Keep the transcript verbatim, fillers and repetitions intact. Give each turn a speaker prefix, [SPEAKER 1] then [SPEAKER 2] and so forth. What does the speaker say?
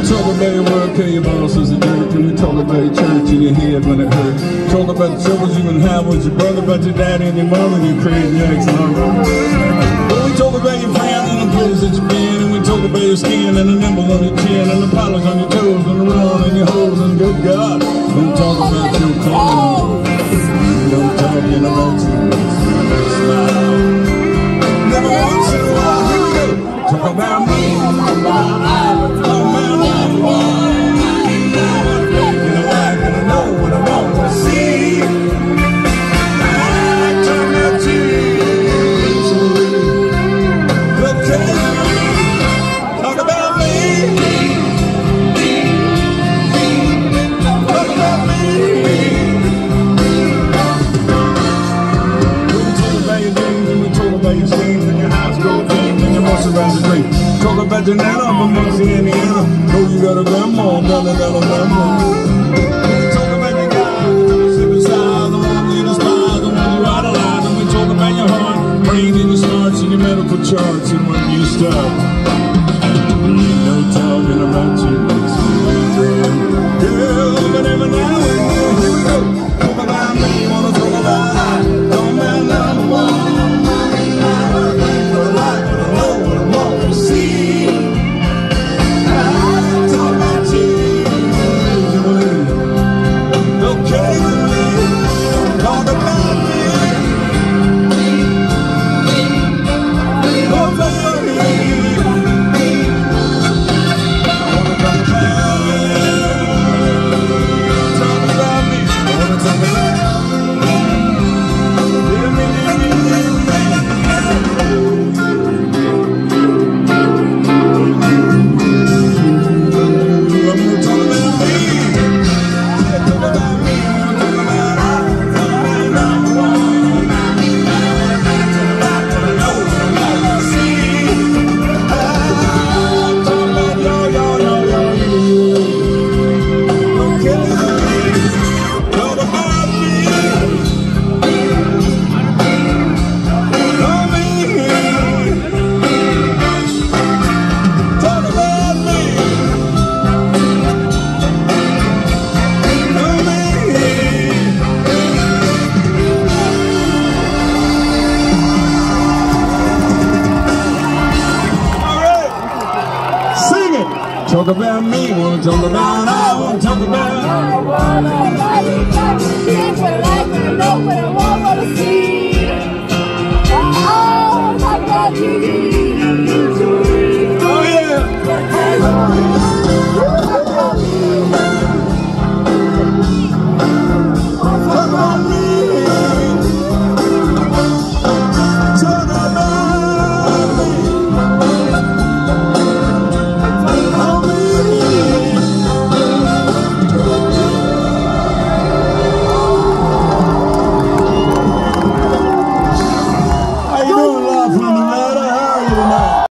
[SPEAKER 1] Talk about your work, pay your bosses and dirt. Can we talk about your church in your head when it hurt? Talk about the troubles you can have with your brother, about your daddy and your mother and your crazy ex and all right. But we talk about your friends and the places that you've been, and we talk about your skin and the nimble on your chin and the polish on your toes and the run and your hoes and good God. Don't talk about your clothes. Don't talking about you. Smile. Never once in a while. Here we go. Talk about me. Talk about your nana from Muncie, Indiana. Know you got a grandma, got a little grandma. Talk about your guys, the super size, the one you despise, the one you idolize. And we talk about your heart, brain and your smarts and your medical charts and when you start. Ain't no talking about you, it's girl, but every now and then, here we go. Talk about me, wanna talk about I. Don't matter number one. Talk about me, wanna talk about I, wanna talk about I wanna nobody got me, but I can know what I want to see.